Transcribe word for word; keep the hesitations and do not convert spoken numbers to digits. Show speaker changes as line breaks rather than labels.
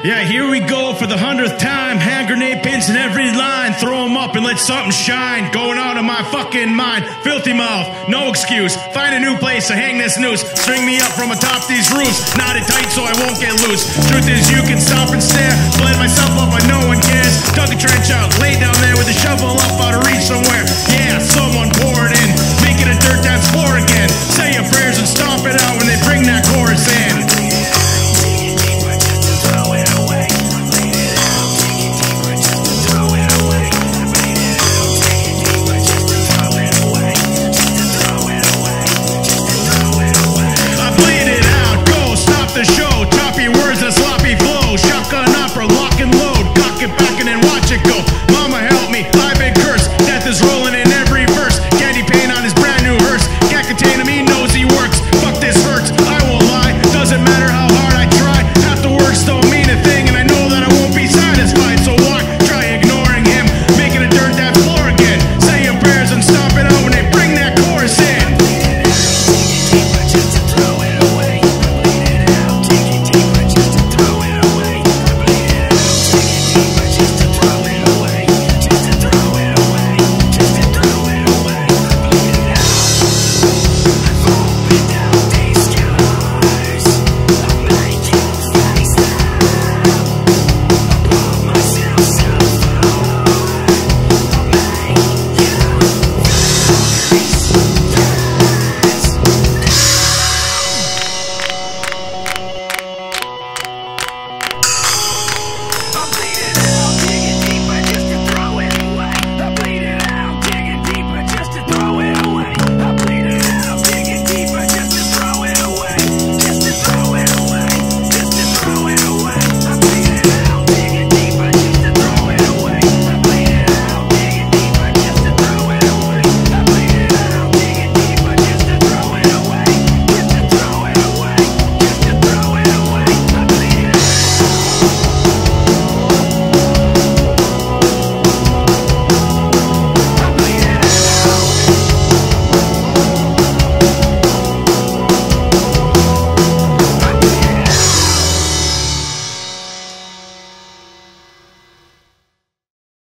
Yeah, here we go for the hundredth time. Hand grenade pins in every line. Throw them up and let something shine. Going out of my fucking mind. Filthy mouth, no excuse. Find a new place to hang this noose. String me up from atop these roofs. Knot it tight so I won't get loose. Truth is you can stop and stare. Blend myself up but no one cares. Dug a trench out, lay down there with a shovel up out of reach somewhere. Yeah, someone